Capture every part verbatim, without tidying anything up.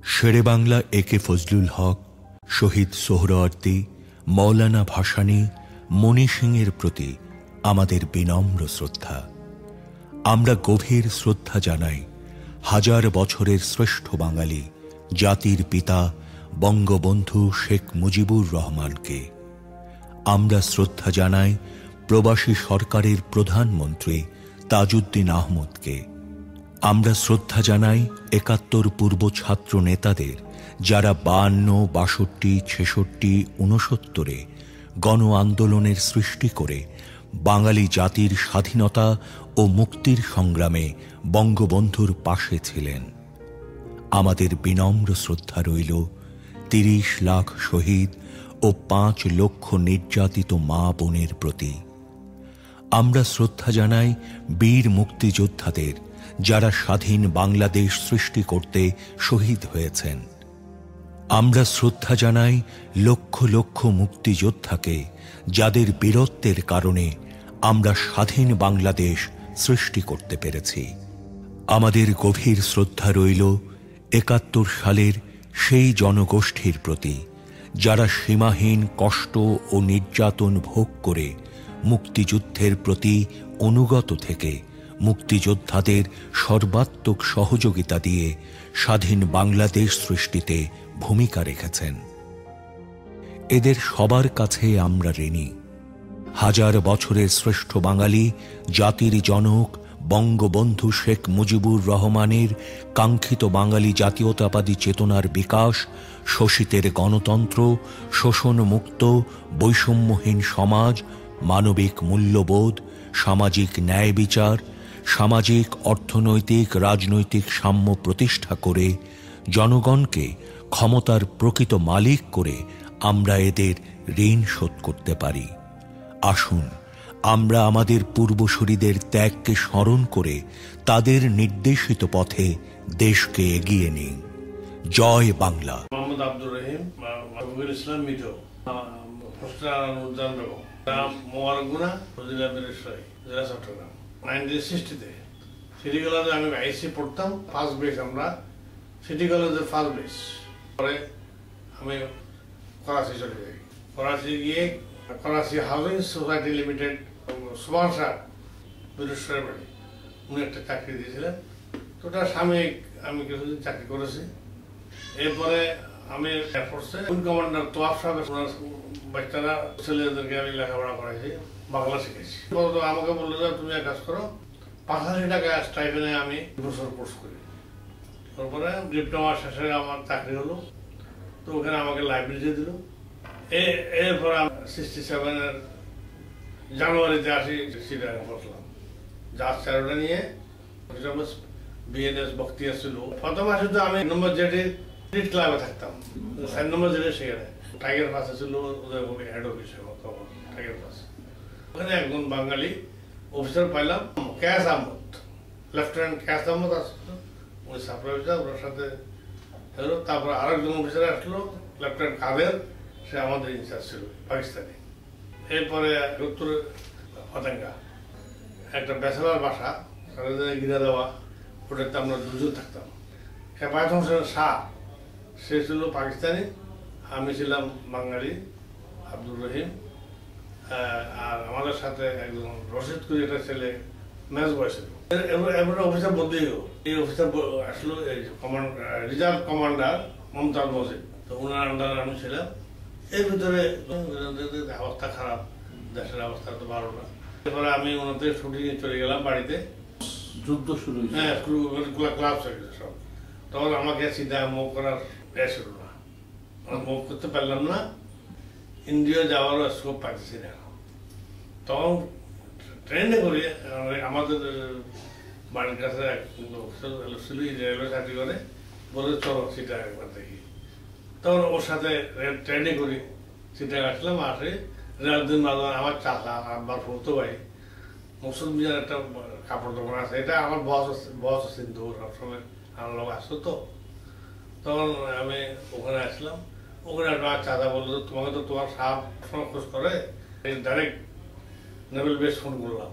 শেরে বাংলা এ কে ফজলুল হক, শহীদ সোহরাওয়ার্দী, মৌলানা ভাসানী, মণি সিংয়ের প্রতি আমাদের বিনম্র শ্রদ্ধা। আমরা গভীর শ্রদ্ধা জানাই হাজার বছরের শ্রেষ্ঠ বাঙালি জাতির পিতা বঙ্গবন্ধু শেখ মুজিবুর রহমানকে। আমরা শ্রদ্ধা জানাই প্রবাসী সরকারের প্রধানমন্ত্রী তাজউদ্দিন আহমদকে। আমরা শ্রদ্ধা জানাই একাত্তর পূর্ব ছাত্র নেতাদের, যারা বায়ান্ন, বাষট্টি, ছেষট্টি, ঊনসত্তরে গণ আন্দোলনের সৃষ্টি করে বাঙালি জাতির স্বাধীনতা ও মুক্তির সংগ্রামে বঙ্গবন্ধুর পাশে ছিলেন। আমাদের বিনম্র শ্রদ্ধা রইল তিরিশ লাখ শহীদ ও পাঁচ লক্ষ নির্যাতিত মা বোনের প্রতি। আমরা শ্রদ্ধা জানাই বীর মুক্তিযোদ্ধাদের, যারা স্বাধীন বাংলাদেশ সৃষ্টি করতে শহীদ হয়েছেন। আমরা শ্রদ্ধা জানাই লক্ষ লক্ষ মুক্তিযোদ্ধাকে, যাদের বীরত্বের কারণে আমরা স্বাধীন বাংলাদেশ সৃষ্টি করতে পেরেছি। আমাদের গভীর শ্রদ্ধা রইল একাত্তর সালের সেই জনগোষ্ঠীর প্রতি, যারা সীমাহীন কষ্ট ও নির্যাতন ভোগ করে মুক্তিযুদ্ধের প্রতি অনুগত থেকে মুক্তিযোদ্ধাদের সর্বাত্মক সহযোগিতা দিয়ে স্বাধীন বাংলাদেশ সৃষ্টিতে ভূমিকা রেখেছেন। এদের সবার কাছে আমরা ঋণী। হাজার বছরের শ্রেষ্ঠ বাঙালি জাতির জনক বঙ্গবন্ধু শেখ মুজিবুর রহমানের কাঙ্ক্ষিত বাঙালি জাতীয়তাবাদী চেতনার বিকাশ, শোষিতের গণতন্ত্র, শোষণমুক্ত বৈষম্যহীন সমাজ, মানবিক মূল্যবোধ, সামাজিক ন্যায় বিচার, সামাজিক অর্থনৈতিক রাজনৈতিক সাম্য প্রতিষ্ঠা করে জনগণকে ক্ষমতার প্রকৃত মালিক করে আমরা এদের ঋণ শোধ করতে পারি। আসুন আমরা আমাদের পূর্বসূরীদের ত্যাগকে স্মরণ করে তাদের নির্দেশিত পথে দেশকে এগিয়ে নিই। জয় বাংলা। মোহাম্মদ আব্দুর রহিম, ইসলাম মিঠু, মোয়ারগুনা, জেলা মিরেরসারাই, জেলা চট্টগ্রাম। নাইনটিন সিক্সটিতে সিটি কলেজে আমি আইসি পড়তাম, ফার্স্ট বেস। আমরা সিটি কলেজের ফার্স্ট বেস। পরে আমি করাচি চলে যাই। করাচি গিয়ে Karachi housing society limited Subhash সাহেব, মিরেরসারাই বাড়ি, উনি একটা চাকরি দিয়েছিলেন। তো ওটা সাময়িক আমি কিছুদিন চাকরি করেছি। এরপরে আমি এয়ারফোর্সে উইং কমান্ডার তোয়াফ সাহেবের বাচ্চারা ছেলেদেরকে আমি লেখাপড়া করাইছি, বাংলা শিখেছি। আমাকে বললো যে তুমি এক কাজ করো, পাঁচাশি টাকা স্টাইপেনে আমি বছর কোর্স করি। তারপরে ডিপ্লোমা শেষে আমার চাকরি হলো। তো ওখানে আমাকে লাইব্রেরিতে দিল। এরপর সিক্সটি সেভেনের জানুয়ারিতে আসি সিটাগাং বসলাম। জাহাজ চারোটা নিয়ে বিএনএস বক্তিয়া ছিল। প্রথম আসে তো আমি নম্বর জেডি ক্লাবে থাকতাম, সাত নম্বর জেডি সেখানে টাইগার পাসে ছিল উদয়পুরে হেড অফিসে টাইগার পাস। ওখানে একজন বাঙালি অফিসার পাইলাম, ক্যাশ আহমদ, লেফটেন্যান্ট ক্যাশ আহমদ আসলো, উনি সাপ্লাই অফিসার, ওনার সাথে হলো। তারপর আরেকজন অফিসার আসলো, লেফটেন্যান্ট কাদের, সে আমাদের ইনচার্জ ছিল পাকিস্তানি। এরপরে উত্তরে হতাঙ্গা একটা ব্যাচেলার বাসা গিরা দেওয়া, ওটাতে আমরা দুজন থাকতাম। হেফায়ত হোসেন শাহ, সে ছিল পাকিস্তানি, আমি ছিলাম বাঙালি আব্দুর রহিম। আর আমাদের সাথে একজন রশিদ করে একটা ছেলে ম্যাচ বয় ছিল। এরপরে অফিসার বদলি হলো। এই অফিসার আসলো রিজার্ভ কমান্ডার মমতাজ মজিদ। তো ওনার আন্ডারে আমি ছিলাম। এর ভিতরে অবস্থা খারাপ, দেশের অবস্থা তো ভালো না। এরপরে আমি ওনাদের ছুটি নিয়ে চলে গেলাম বাড়িতে। যুদ্ধ শুরু হয়েছে, হ্যাঁ, ক্লাব হয়ে গেছে সব। তখন আমাকে সিধা মুভ করার এস হলো না, মুভ করতে পারলাম না। ইন্ডিয়া যাওয়ারও স্কোপ পাচ্ছি না। তখন ট্রেনে করে আমাদের বাড়ির কাছে ছিল, রেলওয়ে চাকরি করে, বলে চলো সিটা একবার দেখি। তখন ওর সাথে ট্রেনে করি সিটা আসলাম। আসে রেলদিন বাজার আমার চাচা আবার ফুলতো ভাই মুসুদ মিয়ার একটা কাপড় দোকান আছে, এটা আমার বস বস কিন্তু সবসময় আমার লোক আসতো। তো তখন আমি ওখানে আসলাম। ওখানে একটা চাচা বললো, তোমাকে তো তোমার সাপ খোঁজ করে, ডাইরেক্ট नेवल बेस फोन করলাম।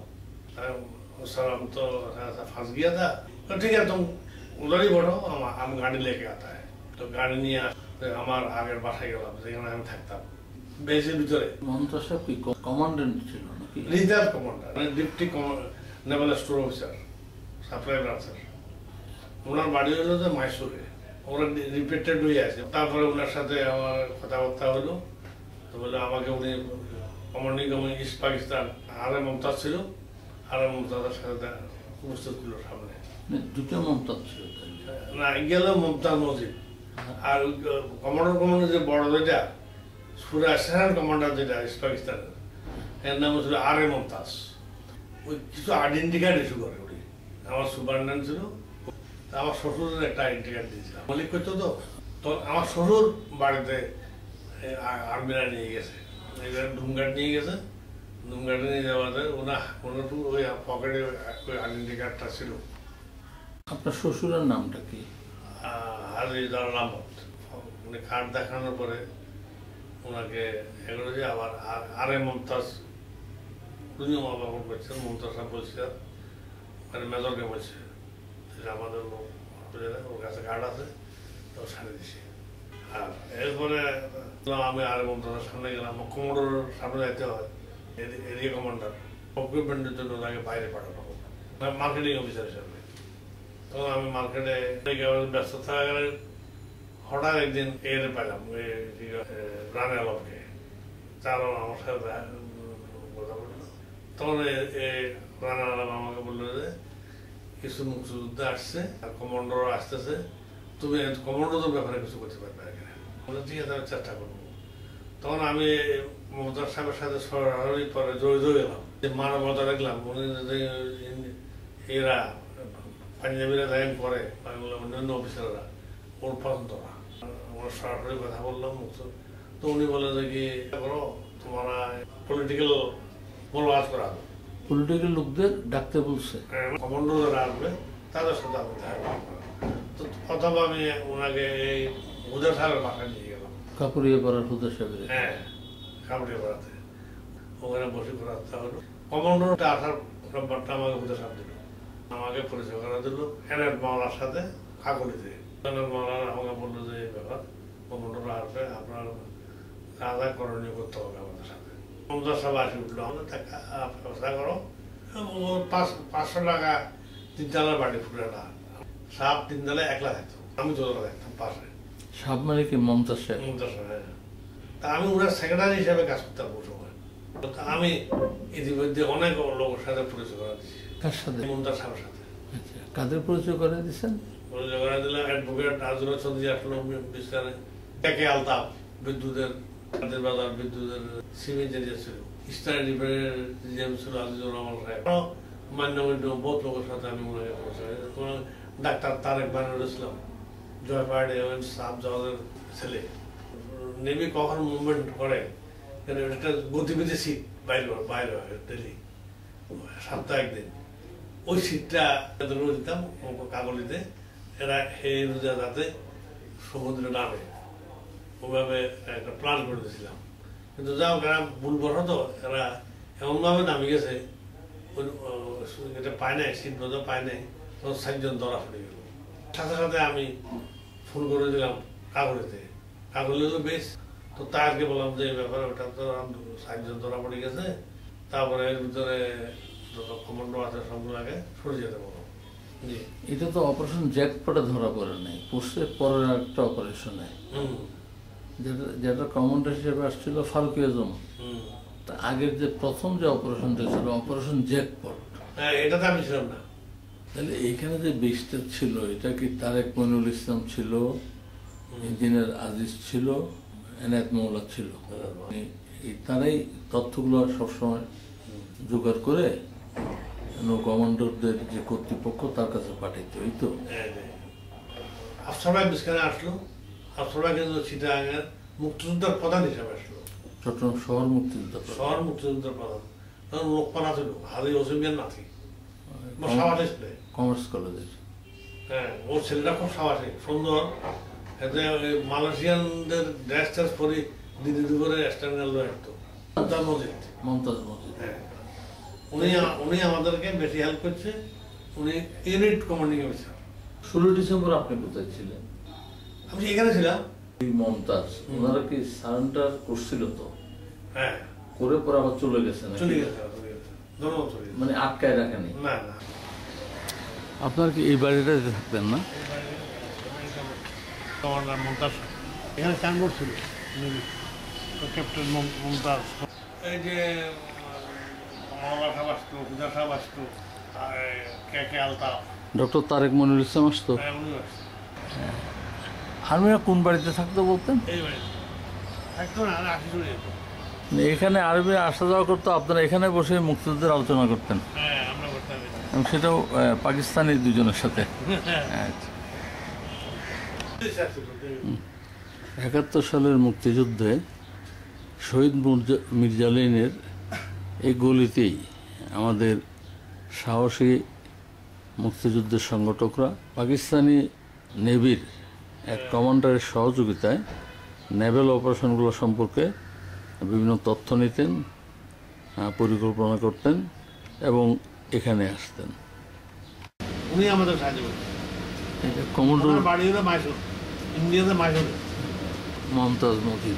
सर हम तो फंस गया था। तो ठीक है तुम उधर ही बैठो, हम हम गाड़ी लेके आता है। তো গাড়ি নিয়ে আমার আগের বাসায় গেলাম, যেখানে আমি থাকতাম বেসের ভিতরে। মমতাজ সাহেব কি কমান্ডেন্ট ছিল নাকি? রিজার্ভ কমান্ডার, মানে deputy naval store officer, supply ব্রাঞ্চের। ওনার বাড়ি হলো যে মাইসুরে, ওরা রিপেটেড হয়ে আছে। তারপরে ওনার সাথে আমার কথাবার্তা হলো, তো বলে আমাকে উনি কমান্ডিং কমান্ডিং ইস্ট পাকিস্তান আরে মমতাজ ছিল, আরে মমতাজের সাথে উপস্থিত ছিল সামনে। দুটো মমতাজ ছিল না, গেল মমতাজ মজিদ। আর কমান্ডার কমান্ডার যে বড় যেটা সুরা অ্যাসিস্ট্যান্ট কমান্ডার যেটা ইস্ট পাকিস্তানের, এর নাম ছিল আরে মমতাজ। ওই কিছু আইডেন্টি কার্ড ইস্যু করে উনি, আমার সুপারিনটেন্ডেন্ট ছিল। আমার শ্বশুরের একটা আইডেন্টি কার্ড দিয়েছিলাম, মলিক করতো তো। তো আমার শ্বশুর বাড়িতে আর্মিরা নিয়ে গেছে, ধুমঘাট নিয়ে গেছে। ধুমঘাটে নিয়ে যাওয়াতে ওনা ওনার ওই পকেটে ওই আইডেন্টি কার্ডটা ছিল। আপনার শ্বশুরের নামটা কি? হাজিদার আহমদ। উনি কার্ড দেখানোর পরে ওনাকে এগুলো যে আবার আরে মমতাজ, উনিও আমার বলছেন, মমতাজ সাহেব বলছিলেন, মানে মেজরকে বলছে আমাদের লোক ওর কাছে কার্ড আছে, তো ছাড়ে দিছি। আর এরপরে আমি আরে মমতাজের সামনে গেলাম, কমোডোর সামনে যাইতে হয়, এরিয়া কমান্ডার ইকুইপমেন্টের জন্য তাকে বাইরে পাঠানো হোক, মার্কেটিং অফিসার হিসাবে। তখন আমি মার্কেটে ব্যস্ত থাকা গেলে হঠাৎ একদিন এর পেলাম রানে আলমকে, তারও আমার সাথে কথা বললো। তখন রানা আলম আমাকে বললো যে কিছু মুক্তিযুদ্ধ আসছে আর কমান্ডোর আসতেছে, তুমি কমান্ডোদের ব্যাপারে কিছু করতে পারবে এখানে। ঠিক আছে, আমি চেষ্টা করবো। তখন আমি মমতাজ সাহেবের সাথে সরাসরি পরে জড়িত গেলাম, যে মানবতা দেখলাম উনি এরা পাঞ্জাবিরা লাইন করে অন্যান্য অফিসাররা ওর পছন্দরা, আমরা সরাসরি কথা বললাম। তো উনি বলে যে কি করো, তোমরা পলিটিক্যাল বলবাদ করা হবে, পলিটিক্যাল লোকদের ডাকতে বলছে, কমান্ডো যারা আসবে তাদের সাথে আমি দেখা। তো প্রথম আমি ওনাকে এই হুদা সাহেবের বাসায় নিয়ে গেলাম, কাপুরিয়া পাড়ার হুদা সাহেবের। হ্যাঁ, কাপুরিয়া পাড়াতে। ওখানে বসে করাতে হলো। কমান্ডোটা আসার ব্যাপারটা আমাকে হুদা সাহেব দিল, আমাকে পরিচয় করা দিল এনায়েত মাওলার সাথে কাকলিতে। এনায়েত মাওলার আমাকে বললো যে এই ব্যাপার, কমান্ডোরা আসবে, আপনার যা যা করণীয় করতে হবে আমাদের সাথে। মমতাজ সাহেব আসে উঠলো, আমাদের টাকা ব্যবস্থা করো। পাঁচ পাঁচশো টাকা তিনতলার বাড়ি ফুটাটা, সাপ তিনতলায় একলা থাকতো, আমি দোতলা থাকতাম পাশে। সাপ মানে কি? মমতাজ সাহেব। মমতাজ সাহেব। তা আমি ওনার সেক্রেটারি হিসাবে কাজ করতাম ওই সময়। আমি ইতিমধ্যে অনেক লোকের সাথে পরিচয় করা দিচ্ছি। কার সাথে? মমতাজ সাহেবের সাথে। কাদের পরিচয় করে দিচ্ছেন? পরিচয় করে দিলাম অ্যাডভোকেট আজরা চৌধুরী আসলো বিস্তারে, একে আলতাফ বিদ্যুতের কাদের বাজার বিদ্যুতের সিমেন্ট এরিয়া ছিল, ইস্টার্ন রিফাইনারির জিএম ছিল আজিজুর রহমান সাহেব। মান্যমান্য বহুত লোকের সাথে আমি ওনাকে পরিচয়। ডাক্তার তারেক বানুর ইসলাম, জয়পাহাড়ি সাব জাহাজের ছেলে। নেভি কখন মুভমেন্ট করে একটা গতিবিধি সিট বাইরে বাইরে হয় ডেলি, সপ্তাহে একদিন। ওই সিটটা দিতাম কাগলিতে, এরা হে রোজা যাতে সমুদ্রে নামে, ওইভাবে একটা প্ল্যান করে দিয়েছিলাম। কিন্তু যাও এরা ভুল বসত এরা এমনভাবে নামে গেছে, এটা পায় নাই, সিট বোঝা পায় নাই, তখন সাতজন ধরা পড়ে গেল। সাথে সাথে আমি ফোন করে দিলাম কাগলিতে, কাগলি হলো বেশ। তো তাকে বললাম যে এই ব্যাপারে ওটা তো সাতজন ধরা পড়ে গেছে, তারপরে এর ভিতরে কমান্ডো আছে সবগুলো আগে সরে যেতে বলো। এটা তো অপারেশন জ্যাকপটে ধরা পড়ে নাই, পোস্টের পরের একটা অপারেশনে, যেটা যেটা কমান্ডার হিসেবে আসছিল ফারুক আজম। তা আগের যে প্রথম যে অপারেশনটা ছিল অপারেশন জ্যাকপট, হ্যাঁ এটাতে আমি ছিলাম না। তাহলে এইখানে যে বেশটা ছিল এটা কি তারেক মইনুল ইসলাম ছিল, ইঞ্জিনিয়ার আজিজ ছিল, এনায়েত মাওলা ছিল, তারাই তথ্যগুলো সবসময় জোগাড় করে কমান্ডারদের যে কর্তৃপক্ষ তার কাছে পাঠাইতো। এই তো আফসার ভাই বিস্কানে আসলো, আফসার ভাই কিন্তু চিটাগাঙ্গের মুক্তিযোদ্ধার প্রধান হিসাবে আসলো, চট্টগ্রাম শহর মুক্তিযোদ্ধা শহর মুক্তিযোদ্ধার প্রধান। তখন লোকপানা ছিল হাজি ওসিমিয়ার নাতি, সাবাসে ছিল কমার্স কলেজের। হ্যাঁ, ওর ছেলেটা খুব সাবাসে সুন্দর, এতে মালয়েশিয়ানদের ড্রেস ট্রেস পরে দিদি দি করে স্ট্যান্ডার্ড লয়ে আসতো। মমতাজ মজিদ, মমতাজ মজিদ, হ্যাঁ, উনি উনি আমাদেরকে বেশি হেল্প করছে। উনি ইউনিট কমান্ডিং অফিসার। ষোলো ডিসেম্বর আপনি কোথায় ছিলেন? আমি এখানে ছিলাম। মমতাজ ওনারা কি সারেন্ডার করছিল তো? হ্যাঁ, করে পরে আবার চলে গেছে না? চলে গেছে, মানে আটকায় রাখেনি? না না। আপনার কি এই বাড়িটাতে থাকতেন না? কমান্ডার মমতাজ এখানে সাইনবোর্ড ছিল, ক্যাপ্টেন মমতাজ। এই যে মাওলা সাহেব আসতো, পূজা সাহেব আসতো, কে কে আলতাফ, ডক্টর তারেক মনিরুল ইসলাম আসতো। আর্মিরা কোন বাড়িতে থাকতো বলতেন? এই বাড়িতে থাকতো না, আসি চলে যেত। এখানে আর্মি আসা যাওয়া করতো, আপনারা এখানে বসে মুক্তিযুদ্ধের আলোচনা করতেন? হ্যাঁ, আমরা করতাম। এবং সেটাও পাকিস্তানি দুজনের সাথে। একাত্তর সালের মুক্তিযুদ্ধে শহীদ মির্জালিনের এই গলিতেই আমাদের সাহসী মুক্তিযুদ্ধের সংগঠকরা পাকিস্তানি নেভির এক কমান্ডারের সহযোগিতায় নেভেল অপারেশনগুলো সম্পর্কে বিভিন্ন তথ্য নিতেন, পরিকল্পনা করতেন এবং এখানে আসতেন। উনি আমাদের সাহায্য করতেন। কমান্ডোর বাড়ি হলো মাইসুর, ইন্ডিয়াতে মাইসুর। মমতাজ মজিদ।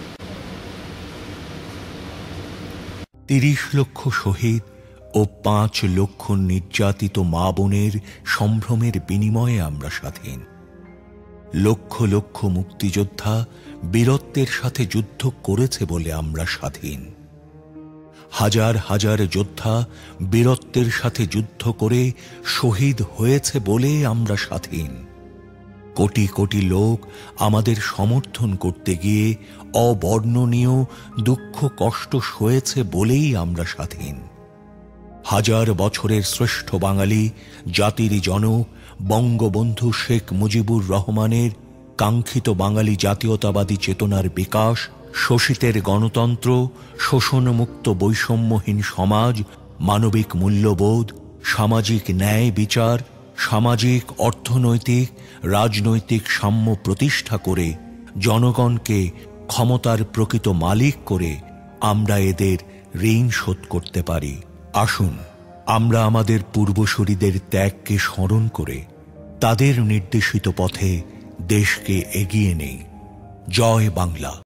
তিরিশ লক্ষ শহীদ ও পাঁচ লক্ষ নির্যাতিত মা বোনের সম্ভ্রমের বিনিময়ে আমরা স্বাধীন। লক্ষ লক্ষ মুক্তিযোদ্ধা বীরত্বের সাথে যুদ্ধ করেছে বলে আমরা স্বাধীন। হাজার হাজার যোদ্ধা বীরত্বের সাথে যুদ্ধ করে শহীদ হয়েছে বলে আমরা স্বাধীন। কোটি কোটি লোক আমাদের সমর্থন করতে গিয়ে অবর্ণনীয় দুঃখ কষ্ট সয়েছে বলেই আমরা স্বাধীন। হাজার বছরের শ্রেষ্ঠ বাঙালি জাতির জনক বঙ্গবন্ধু শেখ মুজিবুর রহমানের কাঙ্ক্ষিত বাঙালি জাতীয়তাবাদী চেতনার বিকাশ, শোষিতের গণতন্ত্র, শোষণমুক্ত বৈষম্যহীন সমাজ, মানবিক মূল্যবোধ, সামাজিক ন্যায় বিচার, সামাজিক অর্থনৈতিক রাজনৈতিক সাম্য প্রতিষ্ঠা করে জনগণকে ক্ষমতার প্রকৃত মালিক করে আমরা এদের ঋণ শোধ করতে পারি। আসুন আমরা আমাদের পূর্বসূরীদের ত্যাগকে স্মরণ করে তাদের নির্দেশিত পথে দেশকে এগিয়ে নেই। জয় বাংলা।